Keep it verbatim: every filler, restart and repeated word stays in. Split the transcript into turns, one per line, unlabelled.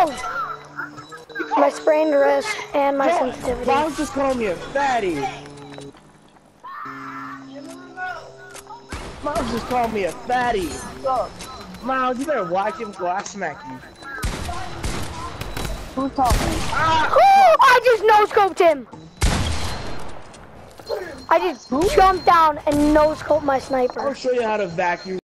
Oh! My sprained wrist and my
Yo,
sensitivity.
Miles just called me a fatty. Miles just called me a fatty. Look, Miles, you better watch him go. I smack you.
Who's talking?
Ah!
Oh, I just no-scoped him. I just jumped down and no-scoped my sniper.
I'll show you how to vacuum.